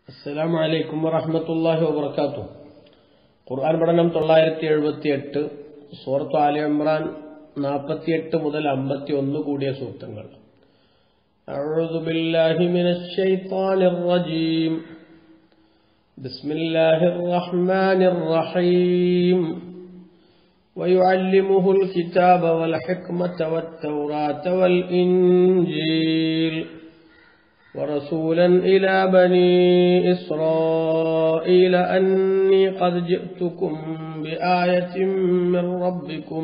السلام عليكم ورحمة الله وبركاته. ഖുർആൻ പഠനം 978 സൂറത്ത് ആൽ-ഇംറാൻ 48 മുതൽ 51 കൂടിയ സൂക്തങ്ങൾ. أعوذ بالله من الشيطان الرجيم. بسم الله الرحمن الرحيم. ويعلمه الكتاب والحكمة والتوراة والإنجيل ورسولا إلى بني إسرائيل أني قد جئتكم بآية من ربكم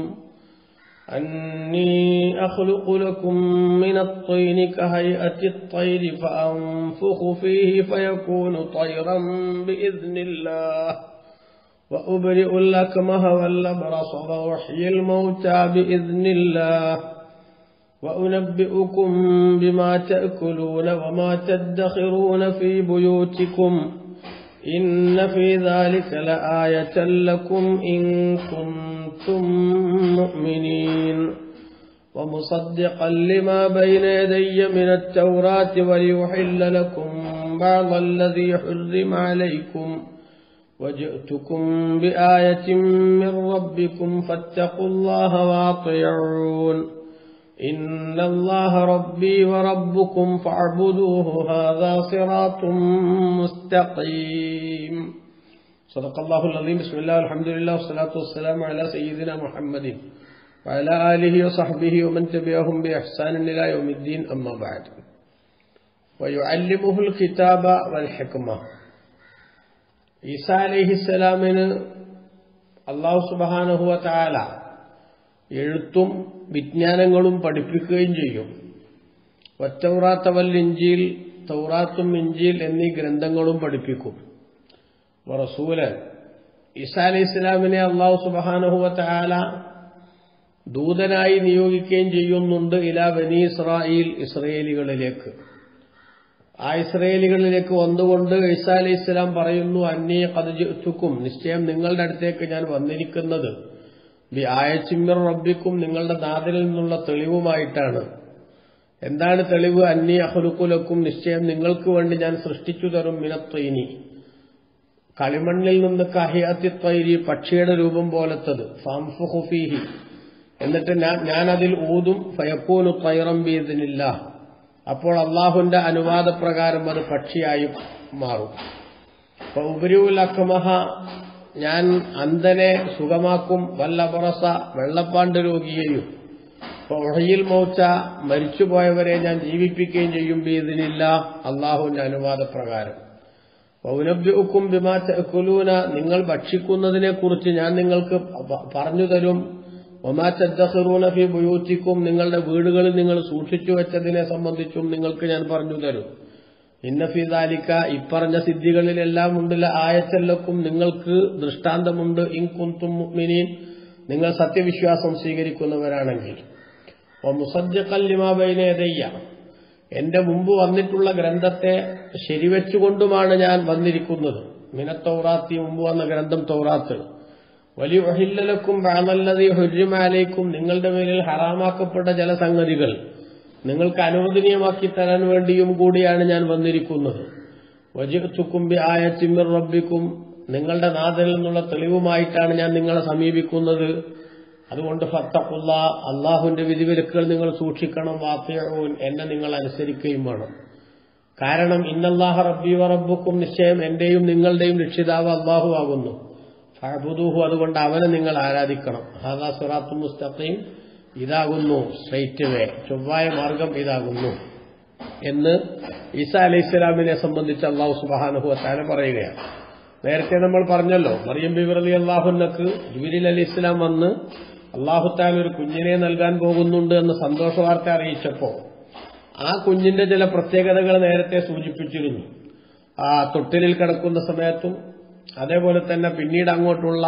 أني أخلق لكم من الطين كهيئة الطير فأنفخ فيه فيكون طيرا بإذن الله وأبرئ الأكمه والأبرص وأحيي الموتى بإذن الله وأنبئكم بما تأكلون وما تدخرون في بيوتكم إن في ذلك لآية لكم إن كنتم مؤمنين ومصدقا لما بين يدي من التوراة وليحل لكم بعض الذي حرم عليكم وجئتكم بآية من ربكم فاتقوا الله وأطيعون إن الله ربي وربكم فاعبدوه هذا صراط مستقيم. صدق الله العظيم. بسم الله والحمد لله والصلاة والسلام على سيدنا محمد وعلى آله وصحبه ومن تبعهم بإحسان إلى يوم الدين. أما بعد. ويعلمه الكتاب والحكمة. ഈസാ അലൈഹിസ്സലാമിന് അല്ലാഹു സുബ്ഹാനഹു വ തആല എഴുത്തും വിജ്ഞാനങ്ങളും പഠിപ്പിക്കുകയും ചെയ്യും. വത്തൗറാത്ത വൽ ഇൻജീൽ, തൗറാത്തും ഇൻജീൽ എന്നീ ഗ്രന്ഥങ്ങളും പഠിപ്പിക്കും. റസൂലൻ, ഈസാ അലൈഹിസ്സലാമിനെ അല്ലാഹു സുബ്ഹാനഹു വ തആല ദൂതനായി നിയോഗിക്കുകയും ചെയ്യുന്നുണ്ട്. ഇലാ ബനി ഇസ്രായീൽ, ഇസ്രായേലികളിലേക്ക്. ആ ഇസ്രായേലികളിലേക്ക് വന്നുകൊണ്ട് ഈസാ അലൈഹിസ്സലാം പറയുന്നു, അന്നീ ഖദ് ജിഅ്തുക്കും, നിശ്ചയം നിങ്ങളുടെ അടുത്തേക്ക് ഞാൻ വന്നിരിക്കുന്നത് ബി ആയത്തിൻ മിർ റബ്ബിക്കും, നിങ്ങളുടെ നാഥനിൽ നിന്നുള്ള തെളിവുമായിട്ടാണ്. എന്താണ് തെളിവ്? അന്നീ അഖ്ലുഖു ലക്കും, നിശ്ചയം നിങ്ങൾക്ക് വേണ്ടി ഞാൻ സൃഷ്ടിച്ചു തരും മിനത്തൈനി, കളിമണ്ണിൽ നിന്ന് കഹിയത്തി തൈരി, പക്ഷിയുടെ രൂപം പോലത്തത്. ഫംഫുഖു ഫീഹി, എന്നിട്ട് ഞാൻ അതിൽ ഊതും. ഫയക്കൂനു തൈറൻ ബിഇദ്നില്ലാഹ്, അപ്പോൾ അള്ളാഹുവിന്റെ അനുവാദപ്രകാരം അത് പക്ഷിയായി മാറും. ഉബരിഉൽ അക്മഹ, ഞാൻ അന്ധനെ സുഖമാക്കും. വല്ലബറസ, വെള്ളപ്പാണ്ട് രോഗിയെയും. ഉഹയിൽ മൗത, മരിച്ചുപോയവരെ ഞാൻ ജീവിപ്പിക്കുകയും ചെയ്യും. ബിഇദ്നില്ലാഹ്, അള്ളാഹുവിന്റെ അനുവാദപ്രകാരം. വഉനബ്ബിഉക്കും ബിമാ തഅകുലൂന, നിങ്ങൾ ഭക്ഷിക്കുന്നതിനെ കുറിച്ച് ഞാൻ നിങ്ങൾക്ക് പറഞ്ഞു തരും. വമാ തദ്ഖിറൂന ഫീ ബുയൂതിക്കും, നിങ്ങളുടെ വീടുകളിൽ നിങ്ങൾ സൂക്ഷിച്ചു വെച്ചതിനെ സംബന്ധിച്ചും നിങ്ങൾക്ക് ഞാൻ പറഞ്ഞു തരും. ഇന്ന ഫീ ദാലിക, ഇപ്പറഞ്ഞ സിദ്ധികളിലെല്ലാം ഉണ്ട്, ആയത്തല്ലക്കും, നിങ്ങൾക്ക് ദൃഷ്ടാന്തമുണ്ട്. ഇൻ കുൻതും മുഅ്മിനീൻ, നിങ്ങൾ സത്യവിശ്വാസം സ്വീകരിക്കുന്നവരാണെങ്കിൽ. വമുസദ്ദിഖൻ ലിമാ ബൈന യദയ്യ, എന്റെ മുമ്പ് വന്നിട്ടുള്ള ഗ്രന്ഥത്തെ ശരിവെച്ചുകൊണ്ടുമാണ് ഞാൻ വന്നിരിക്കുന്നത്. മിനത്ത് തൗറാത്തി, മുമ്പ് വന്ന ഗ്രന്ഥം തൗറാത്ത്. വലിയുഹില്ല ലക്കും ബഅദല്ലദീ ഹുർരിമ അലൈക്കും, നിങ്ങളുടെ മേലിൽ ഹറാമാക്കപ്പെട്ട ചില സംഗതികൾ നിങ്ങൾക്ക് അനുവദനീയമാക്കി തരാൻ വേണ്ടിയും കൂടിയാണ് ഞാൻ വന്നിരിക്കുന്നത്. വജിഅ്തുക്കും ബിആയത്തിൻ മിർ റബ്ബിക്കും, നിങ്ങളുടെ നാഥനിൽ നിന്നുള്ള തെളിവുമായിട്ടാണ് ഞാൻ നിങ്ങളെ സമീപിക്കുന്നത്. അതുകൊണ്ട് ഫത്തഖുല്ലാഹ്, അല്ലാഹുവിന്റെ വിധിവിലക്കുകൾ നിങ്ങൾ സൂക്ഷിക്കണം. വാത്തിഊൻ, എന്നെ നിങ്ങൾ അനുസരിക്കുകയും വേണം. കാരണം ഇന്നല്ലാഹ റബ്ബി വ റബ്ബുക്കും, നിശ്ചയം എന്റെയും നിങ്ങളുടെയും രക്ഷിതാവ് അല്ലാഹു ആകുന്നു. ഫഅബ്ദുഹു, അതുകൊണ്ട് അവനെ നിങ്ങൾ ആരാധിക്കണം. ഹാദാ സിറാത്തുൽ മുസ്തഖീം, ഇതാകുന്നു സ്ട്രൈറ്റ് വേ, ചൊവ്വായ മാർഗം ഇതാകുന്നു എന്ന് ഈസാ അലൈഹിസ്സലാമിനെ സംബന്ധിച്ച് അല്ലാഹു സുബ്ഹാനഹു വ തആല പറയുകയാണ്. നേരത്തെ നമ്മൾ പറഞ്ഞല്ലോ, മറിയം ബിബി റളിയല്ലാഹു അൻഹക്ക് ജിബ്രീൽ അലൈഹിസ്സലാം വന്ന് അല്ലാഹു തആല ഒരു കുഞ്ഞിനെ നൽകാൻ പോകുന്നുണ്ട് എന്ന് സന്തോഷവാർത്ത അറിയിച്ചപ്പോൾ ആ കുഞ്ഞിന്റെ ചില പ്രത്യേകതകൾ നേരത്തെ സൂചിപ്പിച്ചിരുന്നു. ആ തൊട്ടിലിൽ കിടക്കുന്ന സമയത്തും അതേപോലെ തന്നെ പിന്നീട് അങ്ങോട്ടുള്ള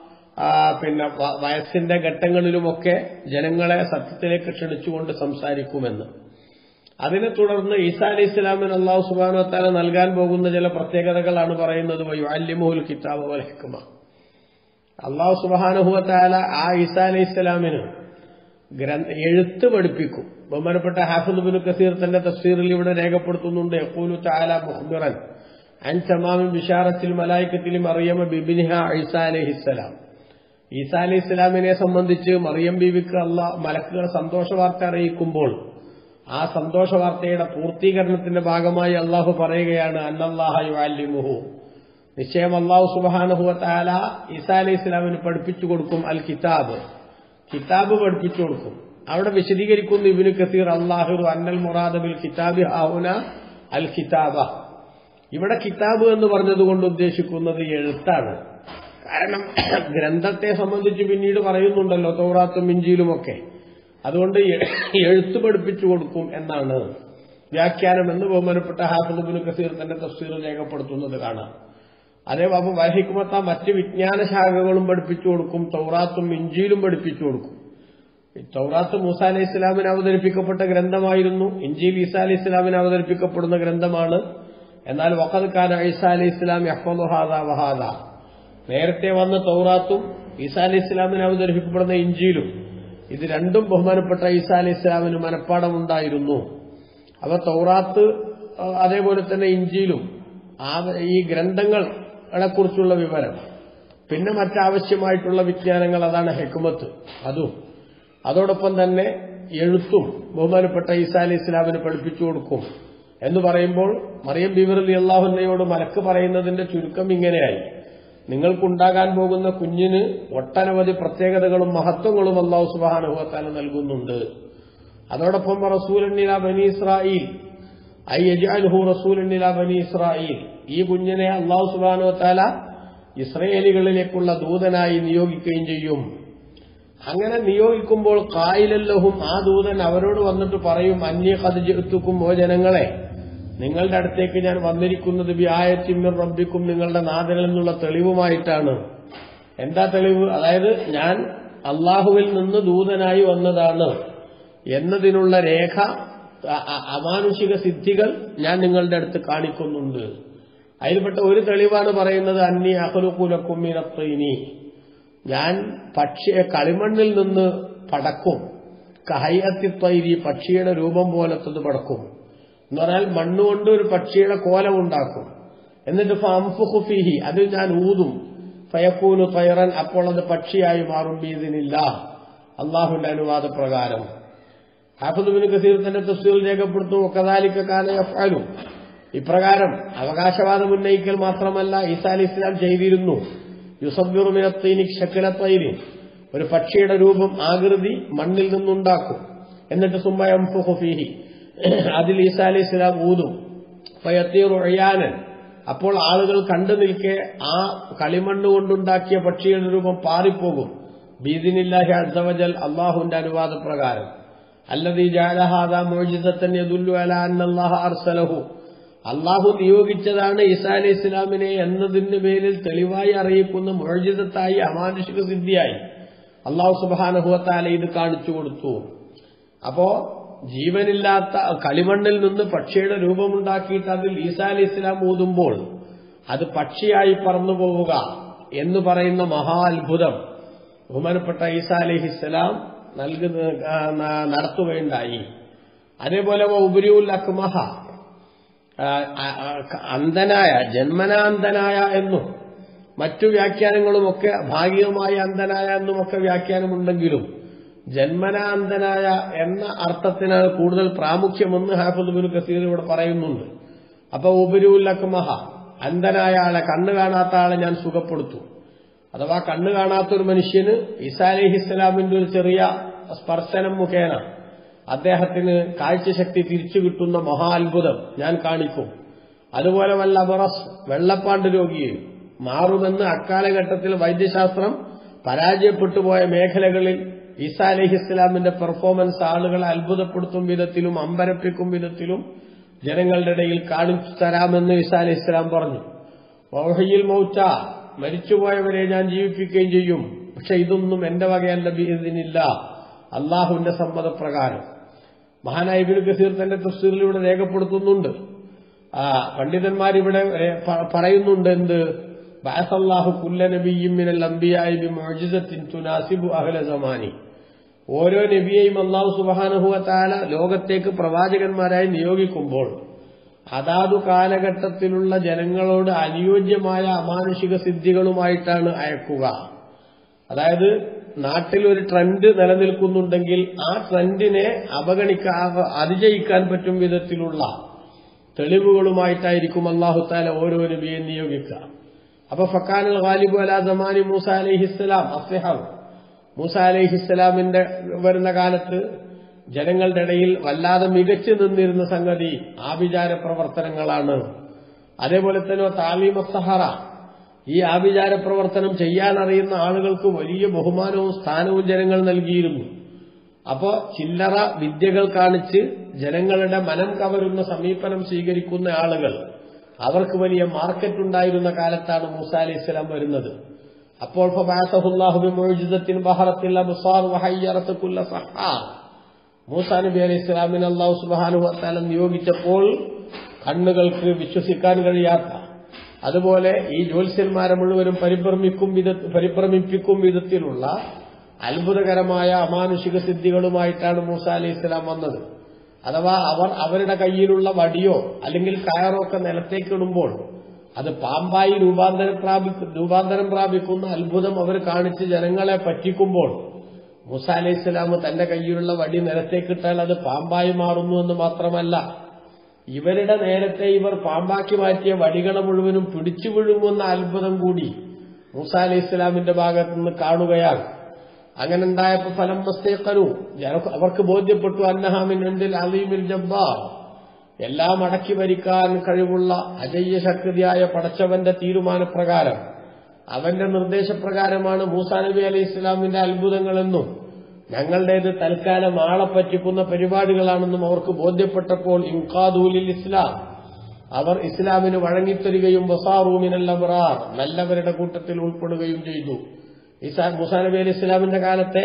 വയസ്സിന്റെ ഘട്ടങ്ങളിലുമൊക്കെ ജനങ്ങളെ സത്യത്തിലേക്ക് ക്ഷണിച്ചുകൊണ്ട് സംസാരിക്കുമെന്ന്. അതിനെ തുടർന്ന് ഈസാ അലൈഹിസ്സലാമിന് അല്ലാഹു സുബ്ഹാനഹു വ തആല നൽകാൻ പോകുന്ന ചില പ്രത്യേകതകളാണ് പറയുന്നത്. വയുഅല്ലിമുഹുൽ കിതാബ വൽ ഹിക്മ, അല്ലാഹു സുബ്ഹാനഹു വ തആല ആ ഈസാ അലൈഹിസ്സലാമിന് എഴുത്ത് പഠിപ്പിക്കും. ബഹുമാനപ്പെട്ട ഹാഫിദ് ഇബ്നു കസീർ തന്റെ തഫ്സീറിൽ ഇവിടെ രേഖപ്പെടുത്തുന്നുണ്ട്, യഖൂലു തആല മുഖ്ബിറൻ അൻ തമാമി ബിശാറത്തിൽ മലായികത്തിൽ മറിയം ബിബിനിഹ ഈസാ അലൈഹിസ്സലാം. ഈസാ അലൈഹിസ്സലാമിനെ സംബന്ധിച്ച് മറിയം ബീവിക്ക് അല്ലാഹ് മലക്കുകൾ സന്തോഷവാർത്ത അറിയിക്കുമ്പോൾ ആ സന്തോഷവാർത്തയുടെ പൂർത്തീകരണത്തിന്റെ ഭാഗമായി അള്ളാഹു പറയുകയാണ് അന്നല്ലാഹ യുഅല്ലിമുഹു, നിശ്ചയം അള്ളാഹു സുബ്ഹാനഹു വ തആല ഈസാ അലൈഹിസ്സലാമിന് പഠിപ്പിച്ചു കൊടുക്കും അൽ കിതാബ്, കിതാബ് പഠിപ്പിച്ചു കൊടുക്കും. അവിടെ വിശദീകരിക്കുന്നു ഇബ്നു കസീർ അല്ലാഹു അന്നൽ മുറാദ ബിൽ കിതാബി ഹൗന അൽ കിതാബ. ഇവിടെ കിതാബ് എന്ന് പറഞ്ഞതുകൊണ്ട് ഉദ്ദേശിക്കുന്നത് എഴുത്താണ്. കാരണം ഗ്രന്ഥത്തെ സംബന്ധിച്ച് പിന്നീട് പറയുന്നുണ്ടല്ലോ തൗറാത്തും ഇഞ്ചീലുമൊക്കെ. അതുകൊണ്ട് എഴുത്ത് പഠിപ്പിച്ചു കൊടുക്കും എന്നാണ് വ്യാഖ്യാനം എന്ന് ബഹുമാനപ്പെട്ട ഹാഫിദ് ഇബ്നു കസീർ തന്റെ തഫ്സീറിൽ രേഖപ്പെടുത്തുന്നത് കാണാം. അതേപോലെ വഹിക്കുമത്ത മറ്റ് വിജ്ഞാന ശാഖകളും പഠിപ്പിച്ചു കൊടുക്കും, തൗറാത്തും ഇഞ്ചീലും പഠിപ്പിച്ചു കൊടുക്കും. തൗറാത്ത് മൂസാ അലൈഹി ഇസ്ലാമിന് അവതരിപ്പിക്കപ്പെട്ട ഗ്രന്ഥമായിരുന്നു, ഇഞ്ചീൽ ഈസാ അലൈഹി ഇസ്ലാമിന് അവതരിപ്പിക്കപ്പെടുന്ന ഗ്രന്ഥമാണ്. എന്നാൽ വഖദ് കാന ഈസാ അലൈഹി ഇസ്ലാം യഹ്ഫദു ഹാദാ വഹാദാ, നേരത്തെ വന്ന തൗറാത്തും ഈസാ അലൈഹി ഇസ്ലാമിന് അവതരിപ്പിക്കപ്പെടുന്ന ഇഞ്ചീലും ഇത് രണ്ടും ബഹുമാനപ്പെട്ട ഈസാ അലൈഹി ഇസ്ലാമിന് മനഃപ്പാടമുണ്ടായിരുന്നു. അവ തൗറാത്ത് അതേപോലെ തന്നെ ഇഞ്ചീലും ഈ ഗ്രന്ഥങ്ങളെ കുറിച്ചുള്ള വിവരം, പിന്നെ മറ്റാവശ്യമായിട്ടുള്ള വിജ്ഞാനങ്ങൾ, അതാണ് ഹിക്മത്ത്. അതോടൊപ്പം തന്നെ എഴുത്തും ബഹുമാനപ്പെട്ട ഈസാ അലൈഹി ഇസ്ലാമിന് പഠിപ്പിച്ചു കൊടുക്കും എന്ന് പറയുമ്പോൾ മറിയം ബീവി റളിയല്ലാഹു അൻഹയോട് മലക്ക് പറയുന്നതിന്റെ ചുരുക്കം ഇങ്ങനെയായി: നിങ്ങൾക്കുണ്ടാകാൻ പോകുന്ന കുഞ്ഞിന് ഒട്ടനവധി പ്രത്യേകതകളും മഹത്വങ്ങളും അല്ലാഹു സുബ്ഹാനഹു വ തആല നൽകുന്നുണ്ട്. അതോടൊപ്പം റസൂലൻ ഇലാ ബനി ഇസ്രായീൽ ഐ യജ്അൽഹു റസൂലൻ ഇലാ ബനി ഇസ്രായീൽ, ഈ കുഞ്ഞിനെ അല്ലാഹു സുബ്ഹാനഹു വ തആല ഇസ്രായേലികളിലേക്കുള്ള ദൂതനായി നിയോഗിക്കുകയും ചെയ്യും. അങ്ങനെ നിയോഗിക്കുമ്പോൾ ഖായിലൻ ലഹും, ആ ദൂതൻ അവരോട് വന്നിട്ട് പറയും അന്നി ഖദ് ജിഅ്തുക്കും, ഓ ജനങ്ങളെ, നിങ്ങളുടെ അടുത്തേക്ക് ഞാൻ വന്നിരിക്കുന്നത് ബിആയത്തിൻ മിർ റബ്ബിക്കും, നിങ്ങളുടെ നാഥനിൽ നിന്നുള്ള തെളിവുമായിട്ടാണ്. എന്താ തെളിവ്? അതായത് ഞാൻ അള്ളാഹുവിൽ നിന്ന് ദൂതനായി വന്നതാണ് എന്നതിനുള്ള രേഖ, അമാനുഷിക സിദ്ധികൾ ഞാൻ നിങ്ങളുടെ അടുത്ത് കാണിക്കുന്നുണ്ട്. അതിൽപ്പെട്ട ഒരു തെളിവാണ് പറയുന്നത് അന്നി അഖ്ലുഖു ലക്കും മിനത്തീനി, ഞാൻ കളിമണ്ണിൽ നിന്ന് പടക്കും. കഹയ്യത്തി തൈരി, പക്ഷിയുടെ രൂപം പോലത്തത് പടക്കും എന്ന് പറഞ്ഞാൽ മണ്ണുകൊണ്ട് ഒരു പക്ഷിയുടെ കോലം ഉണ്ടാക്കും. എന്നിട്ട് ഫഅൻഫുഖു ഫീഹി, അതിൽ ഞാൻ ഊതും. ഫയക്കൂനു തൈറൻ, അപ്പോൾ അത് പക്ഷിയായി മാറും. ബിഇദ്നില്ലാഹ്, അള്ളാഹുവിന്റെ അനുവാദപ്രകാരം. ഹാഫിദ് ഇബ്നു കസീർ തന്റെ തഫ്സീറിൽ രേഖപ്പെടുത്തുന്നു വകദാലിക കാന യഫ്അലു, ഇപ്രകാരം അവകാശവാദം ഉന്നയിക്കൽ മാത്രമല്ല ഈസാ അലൈഹി ഇസ്ലാം ചെയ്തിരുന്നു. യുസബ്ബിറു മിനത്തീനി ശക്ല തൈരി, ഒരു പക്ഷിയുടെ രൂപം, ആകൃതി മണ്ണിൽ നിന്നുണ്ടാക്കും. എന്നിട്ട് സുമ്മ യൻഫുഖു ഫീഹി, അതിൽ ഈസാ അലൈഹി ഇസ്ലാം ഊതും. ഫയത്തീറു ഉയാനൻ, അപ്പോൾ ആളുകൾ കണ്ടു നിൽക്കെ ആ കളിമണ്ണ് കൊണ്ടുണ്ടാക്കിയ പക്ഷിയുടെ രൂപം പാറിപ്പോകും. ബിഇദ്നില്ലാഹി അസ്സ വജൽ, അല്ലാഹുവിന്റെ അനുവാദപ്രകാരം. അല്ലദീ ജഅല ഹാദാ മുഅ്ജിസത്തൻ യദുല്ലു അലാ അന്നല്ലാഹ അർസലഹു, അള്ളാഹു നിയോഗിച്ചതാണ് ഈസാ അലൈഹി ഇസ്ലാമിനെ എന്നതിന്റെ പേരിൽ തെളിവായി അറിയിക്കുന്ന മുഅ്ജിസത്തായി, അമാനുഷിക സിദ്ധിയായി അള്ളാഹു സുബ്ഹാനഹു വ തആല ഇത് കാണിച്ചു കൊടുത്തു. അപ്പോ ജീവനില്ലാത്ത കളിമണ്ണിൽ നിന്ന് പക്ഷിയുടെ രൂപമുണ്ടാക്കിയിട്ട് അതിൽ ഈസാ അലൈഹി ഇസ്ലാം ഊതുമ്പോൾ അത് പക്ഷിയായി പറന്നു പോവുക എന്ന് പറയുന്ന മഹാ അത്ഭുതം ബഹുമാനപ്പെട്ട ഈസാ അലൈഹി ഇസ്ലാം നടത്തുകയുണ്ടായി. അതേപോലെ ഉബരിഉൽ അക്മഹ, അന്ധനായ, ജന്മനാന്ധനായ എന്നും മറ്റു വ്യാഖ്യാനങ്ങളുമൊക്കെ, ഭാഗികമായ അന്ധനായ എന്നുമൊക്കെ വ്യാഖ്യാനമുണ്ടെങ്കിലും ജന്മനാന്ധനായ എന്ന അർത്ഥത്തിനാണ് കൂടുതൽ പ്രാമുഖ്യമെന്ന് ഹാഫിദ് ഇബ്നു കസീർ ഇവിടെ പറയുന്നുണ്ട്. അപ്പൊ ഉബരിഉൽ അക്മഹ, അന്ധനായ ആളെ, കണ്ണ് കാണാത്ത ആളെ ഞാൻ സുഖപ്പെടുത്തും. അഥവാ കണ്ണ് കാണാത്തൊരു മനുഷ്യന് ഈസാ അലൈഹി ഇസ്ലാമിന്റെ ഒരു ചെറിയ സ്പർശനം മുഖേന അദ്ദേഹത്തിന് കാഴ്ചശക്തി തിരിച്ചു കിട്ടുന്ന മഹാ അത്ഭുതം ഞാൻ കാണിക്കും. അതുപോലെ വല്ല അബറസ്, വെള്ളപ്പാണ്ട് രോഗിയെ മാറുമെന്ന് അക്കാലഘട്ടത്തിൽ വൈദ്യശാസ്ത്രം പരാജയപ്പെട്ടുപോയ മേഖലകളിൽ ഈസാ അലൈഹി ഇസ്ലാമിന്റെ പെർഫോമൻസ് ആളുകളെ അത്ഭുതപ്പെടുത്തും വിധത്തിലും അമ്പരപ്പിക്കും വിധത്തിലും ജനങ്ങളുടെ ഇടയിൽ കാണിച്ചു തരാമെന്ന് ഈസാ അലൈഹി ഇസ്ലാം പറഞ്ഞു. വഹയിൽ മൗത, മരിച്ചുപോയവരെ ഞാൻ ജീവിപ്പിക്കുകയും ചെയ്യും. പക്ഷെ ഇതൊന്നും എന്റെ വകയല്ല, ബിഇദ്നില്ലാഹ്, അള്ളാഹുവിന്റെ സമ്മതപ്രകാരം. മഹാനായ ഇബ്നു കസീർ തന്റെ തഫ്സീറിലൂടെ രേഖപ്പെടുത്തുന്നുണ്ട്. പണ്ഡിതന്മാരിവിടെ പറയുന്നുണ്ട് എന്ത്, ബഅസല്ലാഹു കുല്ല നബിയ്യിൻ മിനൽ അംബിയാഇ ബിമുഅ്ജിസത്തിൻ തുനാസിബു അഹ്ല സമാനി, ഓരോ നബിയെയും അല്ലാഹു സുബ്ഹാനഹു വ തആല ലോകത്തേക്ക് പ്രവാചകന്മാരായി നിയോഗിക്കുമ്പോൾ അതാതു കാലഘട്ടത്തിലുള്ള ജനങ്ങളോട് അനുയോജ്യമായ അമാനുഷിക സിദ്ധികളുമായിട്ടാണ് അയക്കുക. അതായത് നാട്ടിൽ ഒരു ട്രെൻഡ് നിലനിൽക്കുന്നുണ്ടെങ്കിൽ ആ ട്രെൻഡിനെ അതിജയിക്കാൻ പറ്റും വിധത്തിലുള്ള തെളിവുകളുമായിട്ടായിരിക്കും അല്ലാഹു തആല ഓരോ നബിയെ നിയോഗിക്കുക. അപ്പൊ ഫക്കാനുൽ ഗാലിബു അലാ സമാനി മൂസ അലൈഹിസ്സലാം അസ്ലിഹം, മൂസ അലൈഹിസ്സലാമിന്റെ വരുന്ന കാലത്ത് ജനങ്ങളുടെ ഇടയിൽ വല്ലാതെ മികച്ചു നിന്നിരുന്ന സംഗതി ആഭിചാര പ്രവർത്തനങ്ങളാണ്. അതേപോലെ തന്നെ താലീം സഹറ, ഈ ആഭിചാര പ്രവർത്തനം ചെയ്യാനറിയുന്ന ആളുകൾക്ക് വലിയ ബഹുമാനവും സ്ഥാനവും ജനങ്ങൾ നൽകിയിരുന്നു. അപ്പോ ചില്ലറ വിദ്യകൾ കാണിച്ച് ജനങ്ങളുടെ മനം കവരുന്ന സമീപനം സ്വീകരിക്കുന്ന ആളുകൾ, അവർക്ക് വലിയ മാർക്കറ്റ് ഉണ്ടായിരുന്ന കാലത്താണ് മൂസ അലൈഹിസ്സലാം വരുന്നത്. അപ്പോൾ ഫബഅസഹുല്ലാഹു ബിമുഅ്ജിസത്തിൻ ബഹറത്തിൽ അബ്സാർ വഹയ്യറത കുല്ല സഹാർ, മൂസാ നബി അലൈഹിസ്സലാമിനെ അല്ലാഹു സുബ്ഹാനഹു വ തആല നിയോഗിച്ചപ്പോൾ കണ്ണുകൾക്ക് വിശ്വസിക്കാൻ കഴിയാത്ത, അതുപോലെ ഈ ജ്യോത്സ്യന്മാരെ മുഴുവനും പരിഭ്രമിപ്പിക്കും വിധത്തിലുള്ള അത്ഭുതകരമായ അമാനുഷിക സിദ്ധികളുമായിട്ടാണ് മൂസ അലൈഹിസ്സലാം വന്നത്. അഥവാ അവരുടെ കയ്യിലുള്ള വടിയോ അല്ലെങ്കിൽ കയറോ ഒക്കെ നിലത്തേക്കിടുമ്പോൾ അത് പാമ്പായി രൂപാന്തരം പ്രാപിക്കുന്ന അത്ഭുതം അവർ കാണിച്ച് ജനങ്ങളെ പറ്റിക്കുമ്പോൾ മൂസ അലൈഹിസ്സലാം തന്റെ കയ്യിലുള്ള വടി നിലത്തേക്കിട്ടാൽ അത് പാമ്പായി മാറുന്നു എന്ന് മാത്രമല്ല, ഇവരുടെ നേരത്തെ ഇവർ പാമ്പാക്കി മാറ്റിയ വടികളെ മുഴുവനും പിടിച്ചു വിഴുങ്ങുന്ന അത്ഭുതം കൂടി മൂസ അലൈഹിസ്സലാമിന്റെ ഭാഗത്തുനിന്ന് കാണുകയാണ്. അങ്ങനെ ഉണ്ടായപ്പോൾ ഫലം മസ്തേഖനു, അവർക്ക് ബോധ്യപ്പെട്ടു അന്നഹാമിൻ എന്തിൽ അലീമിൽ ജബ്ബാർ, എല്ലാം അടക്കി ഭരിക്കാൻ കഴിവുള്ള അജയ്യ ശക്തിയായ പടച്ചവന്റെ തീരുമാനപ്രകാരം, അവന്റെ നിർദ്ദേശപ്രകാരമാണ് മൂസാ നബി അലൈഹി ഇസ്ലാമിന്റെ അത്ഭുതങ്ങളെന്നും ഞങ്ങളുടേത് തൽക്കാലം ആളെ പറ്റിക്കുന്ന പരിപാടികളാണെന്നും അവർക്ക് ബോധ്യപ്പെട്ടപ്പോൾ ഇൻഖാദൂലിൽ ഇസ്ലാം, അവർ ഇസ്ലാമിന് വഴങ്ങിത്തരികയും വസാറൂ മിനൽ അബ്റാർ, നല്ലവരുടെ കൂട്ടത്തിൽ ഉൾപ്പെടുകയും ചെയ്തു. മൂസാ നബി അലൈഹി ഇസ്ലാമിന്റെ കാലത്തെ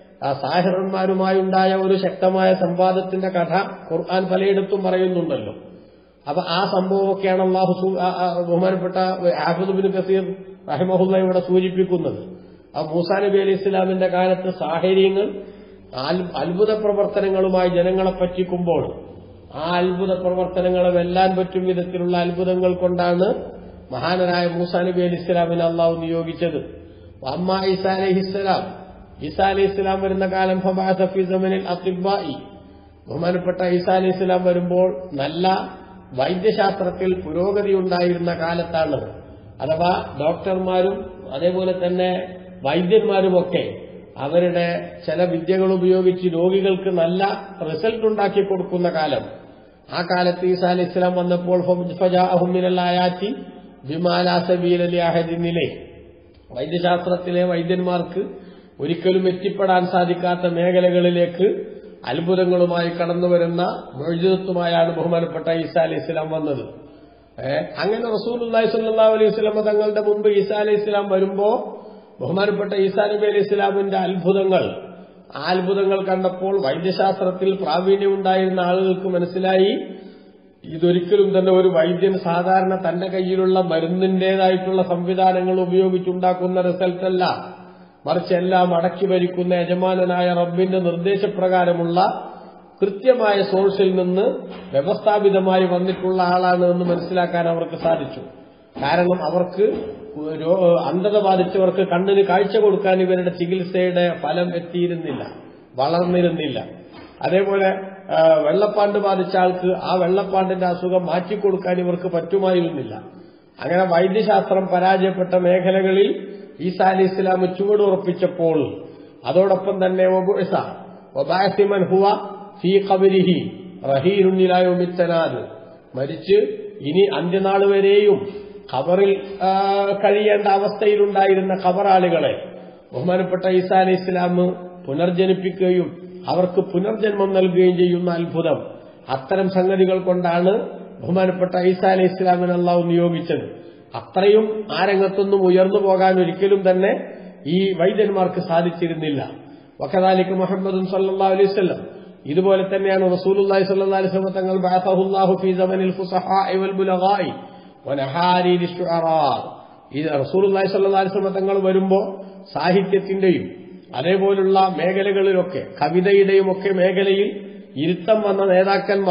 സാഹിറന്മാരുമായുണ്ടായ ഒരു ശക്തമായ സംവാദത്തിന്റെ കഥ ഖുർആൻ പലയിടത്തും പറയുന്നുണ്ടല്ലോ. അപ്പൊ ആ സംഭവമൊക്കെയാണ് ബഹുമാനപ്പെട്ട ഹാഫിദ് ഇബ്നു കസീർ റഹിമഹുല്ലാഹ് ഇവിടെ സൂചിപ്പിക്കുന്നത്. ആ മൂസാ നബി അലൈഹി ഇസ്ലാമിന്റെ കാലത്ത് സാഹിര്യങ്ങൾ അത്ഭുത പ്രവർത്തനങ്ങളുമായി ജനങ്ങളെ പറ്റിക്കുമ്പോൾ ആ അത്ഭുത പ്രവർത്തനങ്ങളെ വെല്ലാൻ പറ്റും വിധത്തിലുള്ള അത്ഭുതങ്ങൾ കൊണ്ടാണ് മഹാനരായ മൂസാ നബി അലൈഹി ഇസ്ലാമിനെ അള്ളാഹു നിയോഗിച്ചത്. അമ്മ ഈസാ അലൈഹിസ്സലാം, ഈസാ അലൈഹിസ്സലാം വരുന്ന കാലം ഫബഅസ ഫീ സമനിൽ അത്തിബ്ബാഇ, ബഹുമാനപ്പെട്ട ഈസാ അലൈഹിസ്സലാം വരുമ്പോൾ നല്ല വൈദ്യശാസ്ത്രത്തിൽ പുരോഗതി ഉണ്ടായിരുന്ന കാലത്താണ്. അഥവാ ഡോക്ടർമാരും അതേപോലെ തന്നെ വൈദ്യന്മാരുമൊക്കെ അവരുടെ ചില വിദ്യകൾ ഉപയോഗിച്ച് രോഗികൾക്ക് നല്ല റിസൾട്ട് ഉണ്ടാക്കി കൊടുക്കുന്ന കാലം. ആ കാലത്ത് ഈസാ അലൈഹിസ്സലാം വന്നപ്പോൾ ഫജാഅഹും മിനൽ ആയാതി ബിമാ ലാ സബീല ലിഅഹദിൻ ഇലൈഹി, വൈദ്യശാസ്ത്രത്തിലെ വൈദ്യന്മാർക്ക് ഒരിക്കലും എത്തിപ്പെടാൻ സാധിക്കാത്ത മേഖലകളിലേക്ക് അത്ഭുതങ്ങളുമായി കടന്നുവരുന്ന മുഅ്ജിസത്തുമായാണ് ബഹുമാനപ്പെട്ട ഈസാ അലൈഹിസ്സലാം വന്നത്. അങ്ങനെ റസൂലുള്ളാഹി സ്വല്ലല്ലാഹു അലൈഹി വസല്ലം തങ്ങളുടെ മുമ്പ് ഈസാ അലൈഹിസ്സലാം വരുമ്പോ ബഹുമാനപ്പെട്ട ഈസാ നബി അലൈഹി ഇസ്ലാമിന്റെ ആ അത്ഭുതങ്ങൾ കണ്ടപ്പോൾ വൈദ്യശാസ്ത്രത്തിൽ പ്രാവീണ്യം ഉണ്ടായിരുന്ന ആളുകൾക്ക് മനസ്സിലായി, ഇതൊരിക്കലും തന്നെ ഒരു വൈദ്യൻ സാധാരണ തന്റെ കയ്യിലുള്ള മരുന്നിന്റേതായിട്ടുള്ള സംവിധാനങ്ങൾ ഉപയോഗിച്ചുണ്ടാക്കുന്ന റിസൾട്ടല്ല, മറിച്ച് എല്ലാം അടക്കി ഭരിക്കുന്ന യജമാനനായ റബ്ബിന്റെ നിർദ്ദേശപ്രകാരമുള്ള കൃത്യമായ സോഴ്സിൽ നിന്ന് വ്യവസ്ഥാപിതമായി വന്നിട്ടുള്ള ആളാണ് എന്ന് മനസ്സിലാക്കാൻ അവർക്ക് സാധിച്ചു. കാരണം അവർക്ക് അന്ധത ബാധിച്ചവർക്ക് കണ്ണിന് കാഴ്ച കൊടുക്കാൻ ഇവരുടെ ചികിത്സയുടെ ഫലം എത്തിയിരുന്നില്ല, വളർന്നിരുന്നില്ല. അതേപോലെ വെള്ളപ്പാണ്ട് ബാധിച്ച ആൾക്ക് ആ വെള്ളപ്പാണ്ടിന്റെ അസുഖം മാറ്റിക്കൊടുക്കാൻ ഇവർക്ക് പറ്റുമായിരുന്നില്ല. അങ്ങനെ വൈദ്യശാസ്ത്രം പരാജയപ്പെട്ട മേഖലകളിൽ ഈസാ അലൈഹി ഇസ്ലാം ചുവടുറപ്പിച്ചപ്പോൾ അതോടൊപ്പം തന്നെ മരിച്ച് ഇനി അന്ത്യനാൾ വരെയും ഖബറിൽ കഴിയേണ്ട അവസ്ഥയിലുണ്ടായിരുന്ന ഖബറാളികളെ ബഹുമാനപ്പെട്ട ഈസാ അലൈഹി ഇസ്ലാം പുനർജനിപ്പിക്കുകയും അവർക്ക് പുനർജന്മം നൽകുകയും ചെയ്യുന്ന അത്ഭുതം, അത്തരം സംഗതികൾ കൊണ്ടാണ് ബഹുമാനപ്പെട്ട ഈസാ അലൈഹി ഇസ്ലാമിനെ അല്ലാഹു നിയോഗിച്ചത്. അത്രയും ആ രംഗത്തൊന്നും ഉയർന്നു പോകാൻ ഒരിക്കലും തന്നെ ഈ വൈദ്യന്മാർക്ക് സാധിച്ചിരുന്നില്ല. വകദാലിക മുഹമ്മദുൻ സല്ലല്ലാഹു അലൈഹി വസല്ലം, ഇതുപോലെ തന്നെയാണ് റസൂലുള്ളാഹി സ്വല്ലല്ലാഹു അലൈഹി വസല്ലം തങ്ങൾ ബഅസഹുല്ലാഹു ഫീ സമനിൽ ഫുസഹാഇ വൽ ബുലഗാഇ വനഹാരി ലിശ്ശുഅറാ. ഈ റസൂലുള്ളാഹി സ്വല്ലല്ലാഹു അലൈഹി വസല്ലം തങ്ങൾ വരുമ്പോൾ സാഹിത്യത്തിന്റെയും അതേപോലുള്ള മേഖലകളിലൊക്കെ കവിതയുടെയും ഒക്കെ മേഖലയിൽ ഇരുത്തം വന്ന നേതാക്കന്മാർ,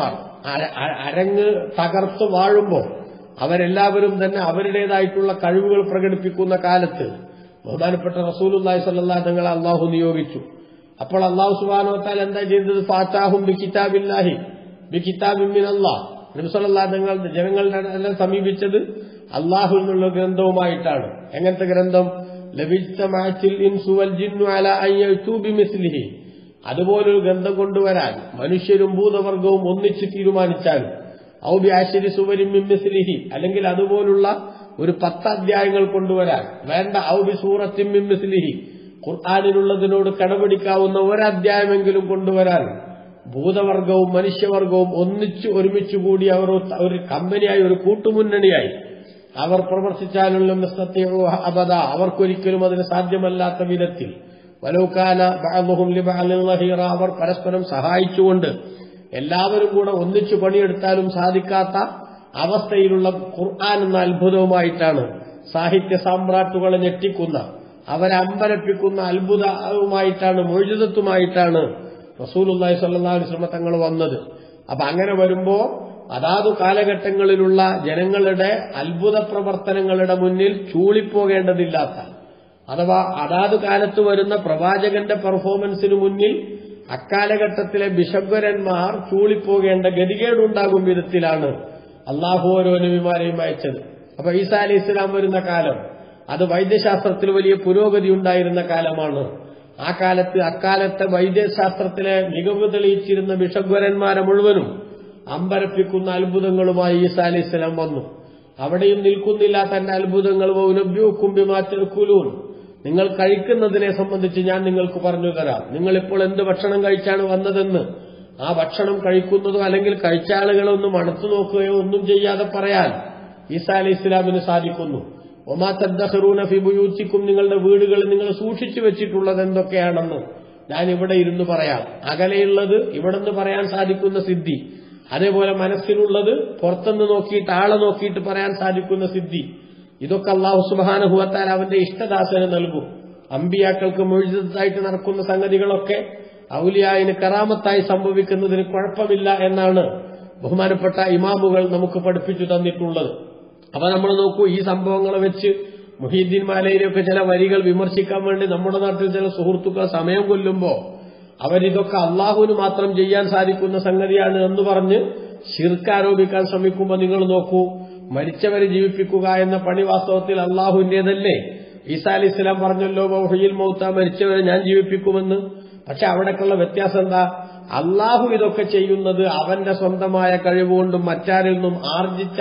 അരങ്ങ് തകർത്ത് വാഴുമ്പോൾ അവരെല്ലാവരും തന്നെ അവരുടേതായിട്ടുള്ള കഴിവുകൾ പ്രകടിപ്പിക്കുന്ന കാലത്ത് ബഹുമാനപ്പെട്ട റസൂലുള്ളാഹി സ്വല്ലല്ലാഹു അലൈഹി വസല്ലം അല്ലാഹു നിയോഗിച്ചു. അപ്പോൾ അല്ലാഹു സുബ്ഹാനഹു വ തആല എന്താ ചെയ്തത്? ഫാതാഹും ബികിതാബില്ലാഹി ബികിതാബിൻ മിനല്ലാഹ്. നബി സല്ലല്ലാഹു അലൈഹി വസല്ലം ജനങ്ങളെ സമീപിച്ചത് അല്ലാഹു എന്നുള്ള ഗ്രന്ഥവുമായിട്ടാണ്. എങ്ങനത്തെ ഗ്രന്ഥം? ലബിജ്തമഅത്തിൽ ഇൻസു വൽ ജിന്നു അലാ അൻ യഅ്തു ബിമിസ്ലിഹി. അതുപോലൊരു ഗ്രന്ഥം കൊണ്ടുവരാൻ മനുഷ്യരും ഭൂതവർഗവും ഒന്നിച്ച് തീരുമാനിച്ചാലും, ഔ ബിഅശ്രി സുവരിൻ മിൻ മിസ്ലിഹി, അല്ലെങ്കിൽ അതുപോലുള്ള ഒരു 10 അധ്യായങ്ങൾ കൊണ്ടുവരാൻ വേണ്ട, ഔ ബി സൂറത്തിൻ മിൻ മിസ്ലിഹി, ഖുർആനിലുള്ളതിനോട് കടപിടിക്കാവുന്ന ഒരധ്യായമെങ്കിലും കൊണ്ടുവരാൻ ഭൂതവർഗവും മനുഷ്യവർഗവും ഒരുമിച്ചുകൂടി അവർ ഒരു കമ്പനിയായി, ഒരു കൂട്ടുമുന്നണിയായി അവർ പ്രവർത്തിച്ചാലുള്ള അബദ, അവർക്കൊരിക്കലും അതിന് സാധ്യമല്ലാത്ത വിധത്തിൽ വലൗകാന ബഅദുഹും ലിബഅദിൻ ളഹീറ, അവർ പരസ്പരം സഹായിച്ചുകൊണ്ട് എല്ലാവരും കൂടെ ഒന്നിച്ചു പണിയെടുത്താലും സാധിക്കാത്ത അവസ്ഥയിലുള്ള ഖുർആൻ എന്ന അത്ഭുതവുമായിട്ടാണ്, സാഹിത്യ സാമ്രാട്ടുകളെ ഞെട്ടിക്കുന്ന, അവരെ അമ്പരപ്പിക്കുന്ന അത്ഭുതവുമായിട്ടാണ്, മുഅ്ജിസത്തുമായിട്ടാണ് റസൂലുള്ളാഹി സ്വല്ലല്ലാഹു അലൈഹി വസല്ലം തങ്ങൾ വന്നത്. അപ്പൊ അങ്ങനെ വരുമ്പോ അതാതു കാലഘട്ടങ്ങളിലുള്ള ജനങ്ങളുടെ അത്ഭുത പ്രവർത്തനങ്ങളുടെ മുന്നിൽ ചൂളിപ്പോകേണ്ടതില്ലാത്ത, അഥവാ അതാതു കാലത്ത് വരുന്ന പ്രവാചകന്റെ പെർഫോമൻസിന് മുന്നിൽ അക്കാലഘട്ടത്തിലെ ബിഷഗ്വരന്മാർ ചൂളിപ്പോകേണ്ട ഗതികേടുണ്ടാകും വിധത്തിലാണ് അള്ളാഹു ഓരോ നബിമാരെയും അയച്ചത്. അപ്പൊ ഈസാ അലൈഹി ഇസ്ലാം വരുന്ന കാലം അത് വൈദ്യശാസ്ത്രത്തിൽ വലിയ പുരോഗതി ഉണ്ടായിരുന്ന കാലമാണ്. ആ കാലത്ത് അക്കാലത്തെ വൈദ്യശാസ്ത്രത്തിലെ മികവ് തെളിയിച്ചിരുന്ന ബിഷഗ്വരന്മാരെ മുഴുവനും അമ്പരപ്പിക്കുന്ന അത്ഭുതങ്ങളുമായി ഈസാ അലൈഹി ഇസ്ലാം വന്നു. അവിടെയും നിൽക്കുന്നില്ല തന്റെ അത്ഭുതങ്ങൾ. വൗനബ്ബിഉകും ബിമാ തഅകുലൂൻ, നിങ്ങൾ കഴിക്കുന്നതിനെ സംബന്ധിച്ച് ഞാൻ നിങ്ങൾക്ക് പറഞ്ഞു തരാം. നിങ്ങളിപ്പോൾ എന്ത് ഭക്ഷണം കഴിച്ചാണ് വന്നതെന്ന് ആ ഭക്ഷണം കഴിക്കുന്നതോ അല്ലെങ്കിൽ കഴിച്ച ആളുകളൊന്നും മണത്തു നോക്കുകയോ ഒന്നും ചെയ്യാതെ പറയാൻ ഈസാ അലൈഹി ഇസ്ലാമിന് സാധിക്കുന്നു. ഒമാ തദ്ദഖിറൂന ഫി ബുയൂത്തിക്കും, നിങ്ങളുടെ വീടുകളിൽ നിങ്ങൾ സൂക്ഷിച്ചു വെച്ചിട്ടുള്ളത് എന്തൊക്കെയാണെന്ന് ഞാൻ ഇവിടെ ഇരുന്ന് പറയാം. അകലെയുള്ളത് ഇവിടെ നിന്ന് പറയാൻ സാധിക്കുന്ന സിദ്ധി, അതേപോലെ മനസ്സിലുള്ളത് പുറത്തുനിന്ന് നോക്കിയിട്ട് ആളെ നോക്കിയിട്ട് പറയാൻ സാധിക്കുന്ന സിദ്ധി, ഇതൊക്കെ അല്ലാഹു സുബ്ഹാനഹു വ തആല അവന്റെ ഇഷ്ടദാസന് നൽകും. അമ്പിയാക്കൾക്ക് മുഅ്ജിസത്തായിട്ട് നടക്കുന്ന സംഗതികളൊക്കെ ഔലിയായിന് കറാമത്തായി സംഭവിക്കുന്നതിന് കുഴപ്പമില്ല എന്നാണ് ബഹുമാനപ്പെട്ട ഇമാമുകൾ നമുക്ക് പഠിപ്പിച്ചു തന്നിട്ടുള്ളത്. അപ്പൊ നമ്മൾ നോക്കൂ, ഈ സംഭവങ്ങളെ വെച്ച് മുഹീദ്ദീൻ മാലയിലൊക്കെ ചില വരികൾ വിമർശിക്കാൻ വേണ്ടി നമ്മുടെ നാട്ടിൽ ചില സുഹൃത്തുക്കൾ സമയം കൊല്ലുമ്പോ അവരിതൊക്കെ അള്ളാഹുവിന് മാത്രം ചെയ്യാൻ സാധിക്കുന്ന സംഗതിയാണ് എന്ന് പറഞ്ഞ് ശിർക്ക് ആരോപിക്കാൻ ശ്രമിക്കുമ്പോൾ നിങ്ങൾ നോക്കൂ, മരിച്ചവരെ ജീവിപ്പിക്കുക എന്ന പണി വാസ്തവത്തിൽ അള്ളാഹുവിന്റേതല്ലേ? ഈസാ അലൈഹി ഇസ്ലാം പറഞ്ഞല്ലോ വഹയിൽ മൗത്ത, മരിച്ചവരെ ഞാൻ ജീവിപ്പിക്കുമെന്ന്. പക്ഷെ അവിടേക്കുള്ള വ്യത്യാസം എന്താ? അള്ളാഹു ഇതൊക്കെ ചെയ്യുന്നത് അവന്റെ സ്വന്തമായ കഴിവുകൊണ്ടും മറ്റാരിൽ നിന്നും ആർജിച്ച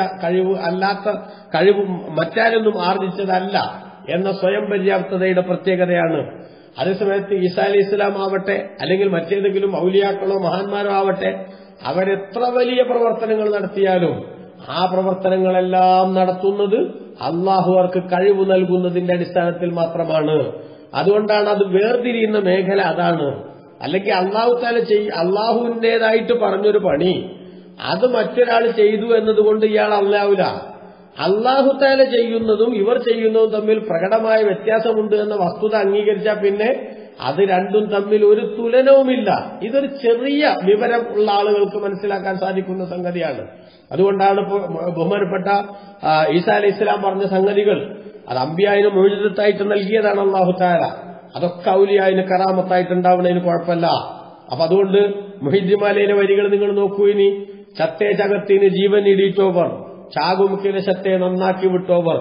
കഴിവ് മറ്റാരൊന്നും ആർജിച്ചതല്ല എന്ന സ്വയം പര്യാപ്തതയുടെ പ്രത്യേകതയാണ്. അതേസമയത്ത് ഈസാ അലൈഹി ഇസ്ലാം ആവട്ടെ അല്ലെങ്കിൽ മറ്റേതെങ്കിലും ഔലിയാക്കളോ മഹാന്മാരോ ആവട്ടെ, അവരെത്ര വലിയ പ്രവർത്തനങ്ങൾ നടത്തിയാലും ആ പ്രവർത്തനങ്ങളെല്ലാം നടത്തുന്നത് അള്ളാഹു അവർക്ക് കഴിവ് നൽകുന്നതിന്റെ അടിസ്ഥാനത്തിൽ മാത്രമാണ്. അതുകൊണ്ടാണ് അത് വേർതിരിയുന്ന മേഖല അതാണ്. അല്ലെങ്കിൽ അള്ളാഹുവിന്റേതായിട്ട് പറഞ്ഞൊരു പണി അത് മറ്റൊരാൾ ചെയ്തു എന്നതുകൊണ്ട് ഇയാൾ അല്ലാവൂല. അള്ളാഹു തആല ചെയ്യുന്നതും ഇവർ ചെയ്യുന്നതും തമ്മിൽ പ്രകടമായ വ്യത്യാസമുണ്ട് എന്ന വസ്തുത അംഗീകരിച്ചാൽ പിന്നെ അത് രണ്ടും തമ്മിൽ ഒരു തുലനവുമില്ല. ഇതൊരു ചെറിയ വിവരം ഉള്ള ആളുകൾക്ക് മനസ്സിലാക്കാൻ സാധിക്കുന്ന സംഗതിയാണ്. അതുകൊണ്ടാണ് ബഹുമാനപ്പെട്ട ഈസാ അലൈഹി ഇസ്ലാം പറഞ്ഞ സംഗതികൾ അത് അമ്പിയായിന് മുഅ്ജിസത്തായിട്ട് നൽകിയതാണ് അല്ലാഹു തആല. അതൊക്കെ ഔലിയായിന് കറാമത്തായിട്ടുണ്ടാവുന്നതിന് കുഴപ്പമില്ല. അപ്പൊ അതുകൊണ്ട് മുഹീദ്ദീൻ മാലയിലെ വരികൾ നിങ്ങൾ നോക്കൂ. ഇനി ചത്തേ ചകത്തിന് ജീവൻ ഇടിയിട്ടോവർ, ചാകുമുക്കിലെ ശത്തെ നന്നാക്കി വിട്ടോവർ,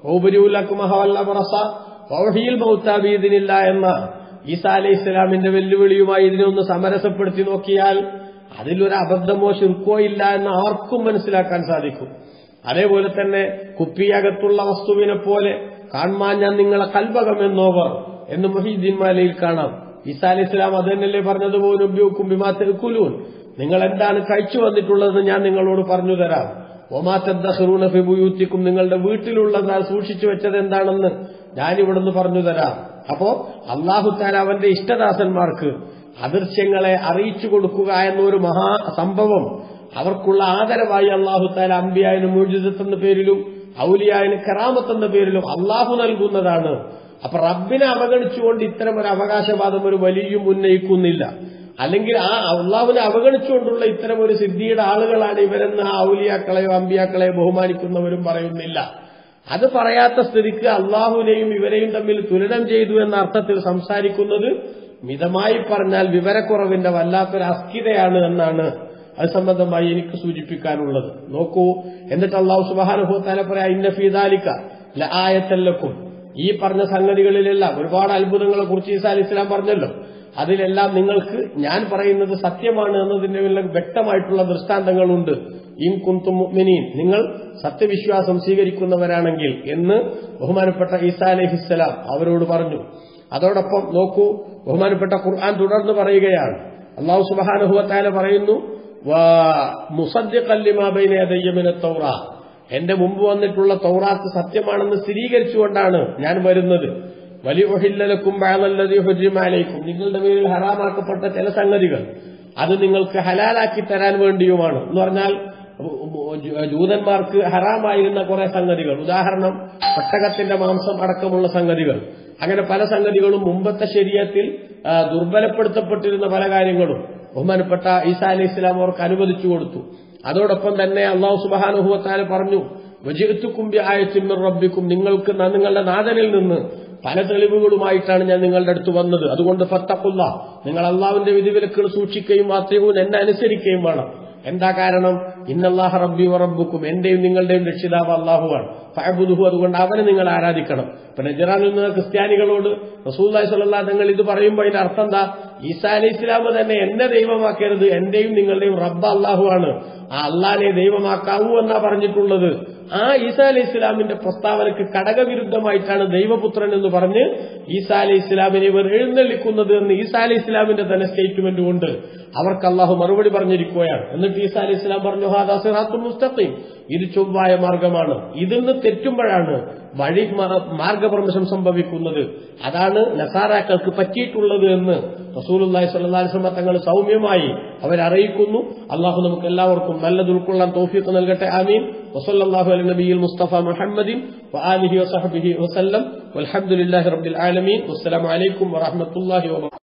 എന്ന ഈസാ അലൈഹി ഇസ്ലാമിന്റെ വെല്ലുവിളിയുമായി ഇതിനെ ഒന്ന് സമരസപ്പെടുത്തി നോക്കിയാൽ അതിലൊരു അബദ്ധമോ ശിർക്കോ ഇല്ല എന്ന് ആർക്കും മനസ്സിലാക്കാൻ സാധിക്കും. അതേപോലെ തന്നെ കുപ്പിയകത്തുള്ള വസ്തുവിനെ പോലെ കാണാൻ ഞാൻ നിങ്ങളെ കൽബകമെന്നോവർ എന്ന് മുഹീദ്ദീൻ മാലയിൽ കാണാം. ഈസാ അലൈഹി ഇസ്ലാം അത് തന്നെയല്ലേ പറഞ്ഞതുപോലെ നബ്ബിഉകും ബിമാ തഅകുലൂൻ, നിങ്ങൾ എന്താണ് കഴിച്ചു വന്നിട്ടുള്ളതെന്ന് ഞാൻ നിങ്ങളോട് പറഞ്ഞു തരാം. വമാ തദ്ദഖിറൂന ഫി ബുയൂത്തിക്കും, നിങ്ങളുടെ വീട്ടിലുള്ളത് സൂക്ഷിച്ചു വെച്ചത് എന്താണെന്ന് ഞാനിവിടുന്ന് പറഞ്ഞു തരാം. അപ്പോ അല്ലാഹു തആല അവന്റെ ഇഷ്ടദാസന്മാർക്ക് അദൃശ്യങ്ങളെ അറിയിച്ചു കൊടുക്കുക എന്നൊരു മഹാസംഭവം അവർക്കുള്ള ആദരവായി അല്ലാഹു തആല അമ്പിയായിന് മുഅ്ജിസത്ത് എന്ന പേരിലും ഔലിയായിന് കറാമത്ത് എന്ന പേരിലും അല്ലാഹു നൽകുന്നതാണ്. അപ്പൊ റബ്ബിനെ അവഗണിച്ചുകൊണ്ട് ഇത്തരം ഒരു അവകാശവാദം ഒരു വലിയും ഉന്നയിക്കുന്നില്ല. അല്ലെങ്കിൽ ആ അള്ളാഹുവിനെ അവഗണിച്ചുകൊണ്ടുള്ള ഇത്തരം ഒരു സിദ്ധിയുടെ ആളുകളാണ് ഇവരെന്ന് ആ ഔലിയാക്കളെയോ അമ്പിയാക്കളെയോ ബഹുമാനിക്കുന്നവരും പറയുന്നില്ല. അത് പറയാത്ത സ്ഥിതിക്ക് അള്ളാഹുവിനെയും ഇവരെയും തമ്മിൽ തുലനം ചെയ്തു എന്ന അർത്ഥത്തിൽ സംസാരിക്കുന്നത് മിതമായി പറഞ്ഞാൽ വിവരക്കുറവിന്റെ വല്ലാത്തൊരു അസ്കിതയാണ് എന്നാണ് അത് സംബന്ധമായി എനിക്ക് സൂചിപ്പിക്കാനുള്ളത്. നോക്കൂ, എന്നിട്ട് അല്ലാഹു സുബ്ഹാനഹു വ തആല പറയാ, ഇന്ന ഫീ ദാലിക ലആയത്തൻ ലക്കും. ഈ പറഞ്ഞ സംഗതികളിലെല്ലാം ഒരുപാട് അത്ഭുതങ്ങളെ കുറിച്ച് ഈസാ അലൈഹിസ്സലാം പറഞ്ഞല്ലോ. അതിലെല്ലാം നിങ്ങൾക്ക് ഞാൻ പറയുന്നത് സത്യമാണ് എന്നതിന്റെ വ്യക്തമായിട്ടുള്ള ദൃഷ്ടാന്തങ്ങളുണ്ട്. ഇൻ കുന്തും മുഅ്മിനീൻ, നിങ്ങൾ സത്യവിശ്വാസം സ്വീകരിക്കുന്നവരാണെങ്കിൽ എന്ന് ബഹുമാനപ്പെട്ട ഈസാ അലൈഹിസ്സലാം അവരോട് പറഞ്ഞു. അതോടൊപ്പം നോക്കൂ, ബഹുമാനപ്പെട്ട ഖുർആൻ തുടർന്ന് പറയുകയാണ്. അല്ലാഹു സുബ്ഹാനഹു വ തആല പറയുന്നു, മുസദ്ദിഖൻ ലിമാ ബൈന യദയ്യ മിനത് തൗറാത്ത്, എന്റെ മുമ്പ് വന്നിട്ടുള്ള തൗറാത്ത് സത്യമാണെന്ന് സ്ഥിരീകരിച്ചുകൊണ്ടാണ് ഞാൻ വരുന്നത്. വലിഉഹില്ല ലക്കും ബഅദല്ലദീ ഹുർരിമ അലൈക്കും, നിങ്ങളുടെ മേൽ ഹറാമാക്കപ്പെട്ട ചില സംഗതികൾ അത് നിങ്ങൾക്ക് ഹലാലാക്കി തരാൻ വേണ്ടിയുമാണ്. എന്ന് പറഞ്ഞാൽ ജൂതന്മാർക്ക് ഹറാമായിരുന്ന കുറെ സംഗതികൾ, ഉദാഹരണം ഒട്ടകത്തിന്റെ മാംസം അടക്കമുള്ള സംഗതികൾ, അങ്ങനെ പല സംഗതികളും മുമ്പത്തെ ശരീഅത്തിൽ ദുർബലപ്പെടുത്തപ്പെട്ടിരുന്ന പല കാര്യങ്ങളും ബഹുമാനപ്പെട്ട ഈസാ അലൈഹിസ്സലാം അവർക്ക് അനുവദിച്ചു കൊടുത്തു. അതോടൊപ്പം തന്നെ അല്ലാഹു സുബ്ഹാനഹു വ തആല പറഞ്ഞു, വജിഅ്തുകും ബിആയത്തിൻ മിർ റബ്ബിക്കും, നിങ്ങൾക്ക് നിങ്ങളുടെ നാഥനിൽ നിന്ന് പല തെളിവുകളുമായിട്ടാണ് ഞാൻ നിങ്ങളുടെ അടുത്ത് വന്നത്. അതുകൊണ്ട് ഫത്തഖുല്ലാഹ്, നിങ്ങൾ അള്ളാഹുവിന്റെ വിധിവിലക്കുകൾ സൂക്ഷിക്കുകയും അത്വൂൻ എന്നെ അനുസരിക്കുകയും വേണം. എന്താ കാരണം? ഇന്നല്ലാഹ റബ്ബി വ റബ്ബുക്കും, എന്റെയും നിങ്ങളുടെയും രക്ഷിതാവ് അള്ളാഹുവാണ്. ഫഅബ്ദുഹു, അതുകൊണ്ട് അവനെ നിങ്ങൾ ആരാധിക്കണം. ഇപ്പൊ നജറാനിൽ നിന്ന് ക്രിസ്ത്യാനികളോട് റസൂലുള്ളാഹി സ്വല്ലല്ലാഹു അലൈഹി വസല്ലം ഇത് പറയുമ്പോൾ ഇതിന്റെ അർത്ഥം എന്താ? ഈസാ അലൈഹിസ്സലാം തന്നെ എന്നെ ദൈവമാക്കരുത്, എന്റെയും നിങ്ങളുടെയും റബ്ബ് അള്ളാഹുവാണ്, ആ അള്ളാഹിനെ ദൈവമാക്കാവൂ എന്നാ പറഞ്ഞിട്ടുള്ളത്. ആ ഈസാ അലൈഹിസ്സലാമിന്റെ പ്രസ്താവനക്ക് ഘടകവിരുദ്ധമായിട്ടാണ് ദൈവപുത്രൻ എന്ന് പറഞ്ഞ് ഈസാ അലൈഹിസ്സലാമിനെ ഇവർ എഴുന്നള്ളിക്കുന്നത് എന്ന് ഈസാ അലൈഹിസ്സലാമിന്റെ തന്നെ സ്റ്റേറ്റ്മെന്റ് കൊണ്ട് അവർക്ക് അള്ളാഹു മറുപടി പറഞ്ഞിരിക്കുകയാണ്. എന്നിട്ട് ഈസാ അലൈഹിസ്സലാം പറഞ്ഞു, ഹാദാ സിറാത്തുൽ മുസ്തഖീം, ഇത് ചൊവ്വായ മാർഗമാണ്. ഇതിൽ നിന്ന് തെറ്റുമ്പോഴാണ് വഴി മാർഗഭ്രംശം സംഭവിക്കുന്നത്. അതാണ് നസാറാക്കൾക്ക് പറ്റിയിട്ടുള്ളത് എന്ന് റസൂലുള്ളാഹി സ്വല്ലല്ലാഹു അലൈഹി വസല്ലം തങ്ങൾ സൗമ്യമായി അവരറിയിക്കുന്നു. അള്ളാഹു നമുക്ക് എല്ലാവർക്കും നല്ലത് ഉൾക്കൊള്ളാൻ തൗഫീഖ് നൽകട്ടെ. ആമീൻ. വസല്ലല്ലാഹു അലൈഹി നബിയിൽ മുസ്തഫ മുഹമ്മദിൻ വആലിഹി വസഹ്ബിഹി വസല്ലം. വൽഹംദുലില്ലാഹി റബ്ബിൽ ആലമീൻ. വസ്സലാമു അലൈക്കും വറഹ്മത്തുള്ളാഹി വബറകാതുഹു.